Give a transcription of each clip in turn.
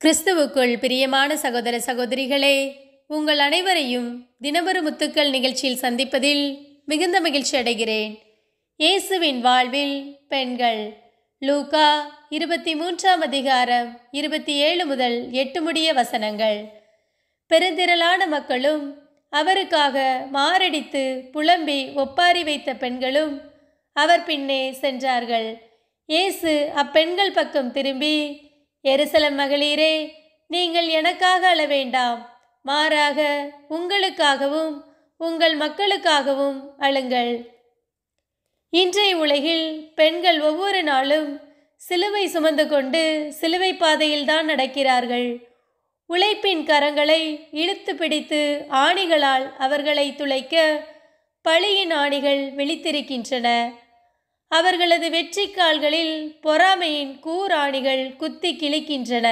கிறிஸ்துவுக்குள் பிரியமான சகோதர சகோதரிகளே, உங்கள் அனைவரையும் தினமொரு முத்துக்கள் நிகழ்ச்சியில் சந்திப்பதில் மிகுந்த மகிழ்ச்சி அடைகிறேன். இயேசுவின் வாழ்வில் பெண்கள். லூக்கா 23ஆம் அதிகாரம் 27 முதல் 8 முடிய வசனங்கள். பெருந்திரளான மக்களும் அவருக்காக மாரடித்து புலம்பி ஒப்பாரி வைத்த பெண்களும் அவர் பின்னே சென்றார்கள். இயேசு அப்பெண்கள் பக்கம் திரும்பி, எருசலேம் மகளிரே, நீங்கள் எனக்காக அழ வேண்டாம், மாறாக உங்களுக்காகவும் உங்கள் மக்களுக்காகவும் அழுங்கள். இன்றைய உலகில் பெண்கள் ஒவ்வொரு நாளும் சிலுவை சுமந்து கொண்டு சிலுவை பாதையில்தான் நடக்கிறார்கள். உழைப்பின் கரங்களை இழுத்து பிடித்து ஆணிகளால் அவர்களை துளைக்க பழியின் ஆணிகள் விழித்திருக்கின்றன. அவர்களது வெற்றி கால்களில் பொறாமையின் கூராணிகள் குத்தி கிழிக்கின்றன.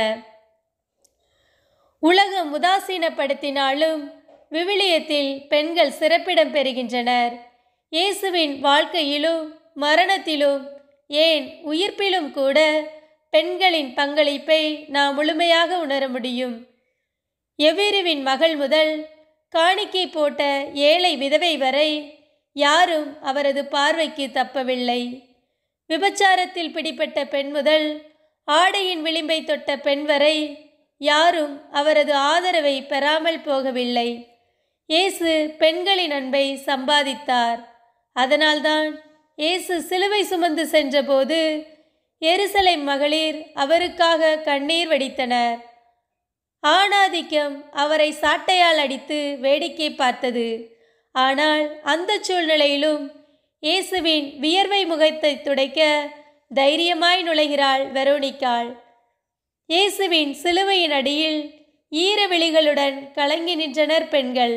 உலகம் உதாசீனப்படுத்தினாலும் விவிலியத்தில் பெண்கள் சிறப்பிடம் பெறுகின்றனர். இயேசுவின் வாழ்க்கையிலும் மரணத்திலும், ஏன் உயிர்ப்பிலும் கூட பெண்களின் பங்களிப்பை நாம் முழுமையாக உணர முடியும். எவ்விருவின் மகள் முதல் காணிக்கை போட்ட ஏழை விதவை வரை யாரும் அவரது பார்வைக்கு தப்பவில்லை. விபச்சாரத்தில் பிடிபட்ட பெண் முதல் ஆடையின் விளிம்பை தொட்ட பெண் வரை யாரும் அவரது ஆதரவை பெறாமல் போகவில்லை. இயேசு பெண்களின் அன்பை சம்பாதித்தார். அதனால்தான் இயேசு சிலுவை சுமந்து சென்றபோது எருசலேம் மகளிர் அவருக்காக கண்ணீர் வடித்தனர். ஆணாதிக்கம் அவரை சாட்டையால் அடித்து வேடிக்கை பார்த்தது. ஆனால் அந்த சூழ்நிலையிலும் இயேசுவின் வியர்வை முகத்தை துடைக்க தைரியமாய் நுழைகிறாள் வெரோனிக்காள். இயேசுவின் சிலுவையின் அடியில் ஈரவிழிகளுடன் கலங்கி நின்றனர் பெண்கள்.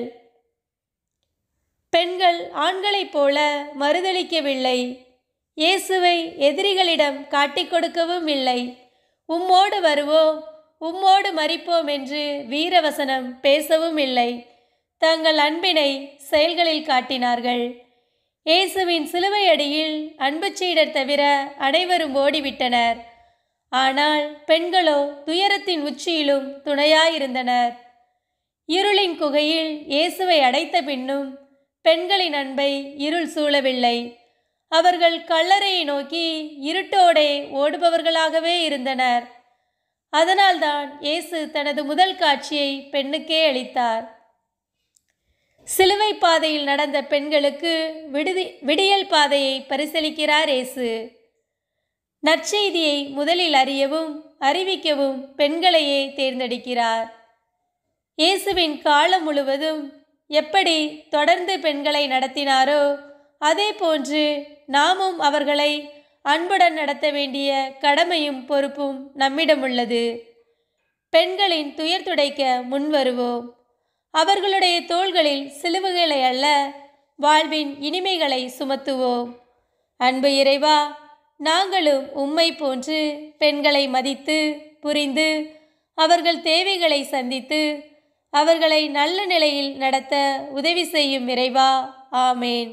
பெண்கள் ஆண்களைப் போல மறுதளிக்கவில்லை. இயேசுவை எதிரிகளிடம் காட்டிக் கொடுக்கவும் இல்லை. உம்மோடு வருவோம், உம்மோடு மரிப்போம் என்று வீரவசனம் பேசவும் இல்லை. தங்கள் அன்பினை செயல்களில் காட்டினார்கள். இயேசுவின் சிலுவை அடியில் அன்பு சீடர் தவிர அனைவரும் ஓடிவிட்டனர். ஆனால் பெண்களோ துயரத்தின் உச்சியிலும் துணையாயிருந்தனர். இருளின் குகையில் இயேசுவை அடைத்த பின்னும் பெண்களின் அன்பை இருள் சூழவில்லை. அவர்கள் கல்லறையை நோக்கி இருட்டோடே ஓடுபவர்களாகவே இருந்தனர். அதனால்தான் இயேசு தனது முதல் காட்சியை பெண்ணுக்கே அளித்தார். சிலுவை பாதையில் நடந்த பெண்களுக்கு விடியல் பாதையை பரிசளிக்கிறார் இயேசு. நற்செய்தியை முதலில் அறியவும் அறிவிக்கவும் பெண்களையே தேர்ந்தெடுக்கிறார். இயேசுவின் காலம் முழுவதும் எப்படி தொடர்ந்து பெண்களை நடத்தினாரோ அதே போன்று நாமும் அவர்களை அன்புடன் நடத்த வேண்டிய கடமையும் பொறுப்பும் நம்மிடம் உள்ளது. பெண்களின் துயர் துடைக்க முன்வருவோம். அவர்களுடைய தோள்களில் சிலுவைகளை அல்ல, வாழ்வின் இனிமைகளை சுமத்துவோம். அன்பு இறைவா, நாங்களும் உம்மை போன்று பெண்களை மதித்து புரிந்து அவர்கள் தேவைகளை சந்தித்து அவர்களை நல்ல நிலையில் நடத்த உதவி செய்யும் இறைவா, ஆமேன்.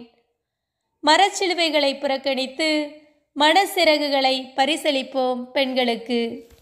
மரச்சிலுவைகளை புறக்கணித்து மனசிறகுகளை பரிசளிப்போம் பெண்களுக்கு.